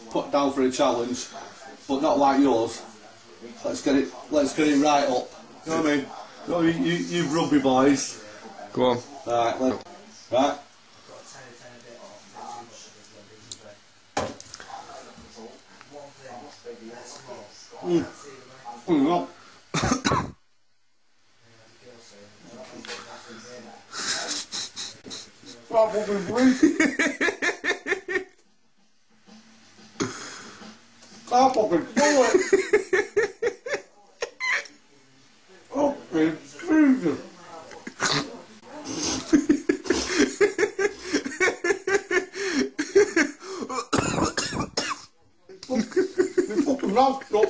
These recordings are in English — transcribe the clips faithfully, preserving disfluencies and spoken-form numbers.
put down for a challenge, but not like yours. Let's get it. Let's get it right up. You know what I mean? No, you, you, you rugby boys. Go on. Right, let, right. Mm. Mm, no. Can't fucking breathe. Can't fucking do it. Fucking Jesus. You fucking mouth up.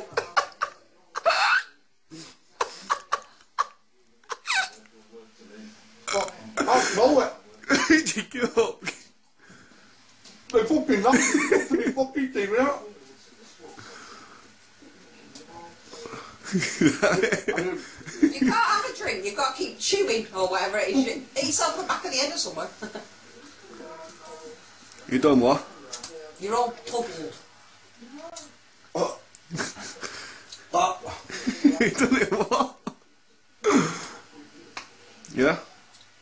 I smell it. Did you get up? They fucking mouth up. They fucking team out. You can't have a drink, you've got to keep chewing or whatever it is. You eat yourself the back of the head or somewhere. You done what? You're all troubled. Oh. Oh. You done it what? Yeah?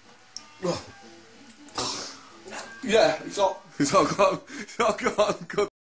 Yeah, it's all. It's all gone. It's all gone. Good.